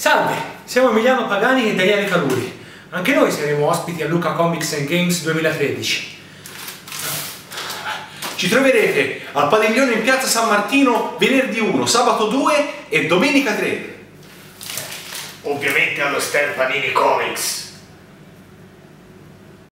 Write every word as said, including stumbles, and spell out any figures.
Salve, siamo Emiliano Pagani e Daniele Caluri. Anche noi saremo ospiti a Lucca Comics and Games duemilatredici. Ci troverete al padiglione in piazza San Martino venerdì uno, sabato due e domenica tre. Ovviamente allo stand Panini Comics.